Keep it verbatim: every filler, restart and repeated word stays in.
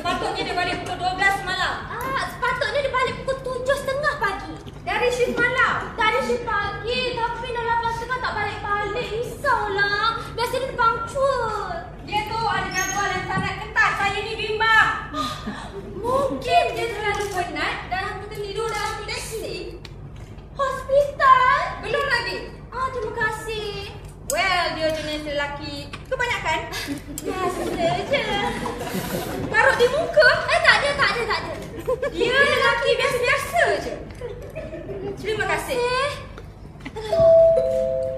Sepatutnya dia balik pukul dua belas malam. Ah, sepatutnya dia balik pukul tujuh tiga puluh pagi. Dari shift malam. Dari shift pagi, tapi dah lapan tiga puluh tak balik-balik. Risaulah. Biasanya dia punctual. Dia tu ada jadual yang sangat ketat. Saya ni bimbang. Mungkin dia terlalu penat dan aku tertidur dalam taksi. Hospital? Belum lagi. Ah, terima kasih. Well, dia jenis lelaki kebanyakan. Biasa je. Taruh di muka. Eh, tak ada, tak ada, tak ada. Dia lelaki biasa-biasa je. Terima kasih. Eh. Aduh.